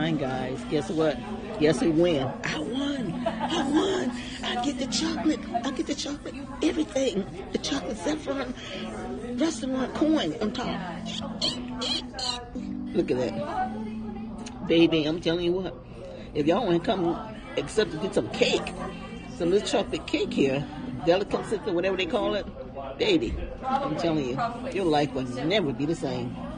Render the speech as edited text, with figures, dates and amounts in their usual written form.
mine, guys. Guess what? Guess who win? I won. I get the chocolate. Everything. The chocolate Zafron Restaurant coin on top. Look at that. Baby, I'm telling you what. If y'all want to come except to get some cake, some little chocolate cake here, delicacy or whatever they call it, baby, I'm telling you, your life will never be the same.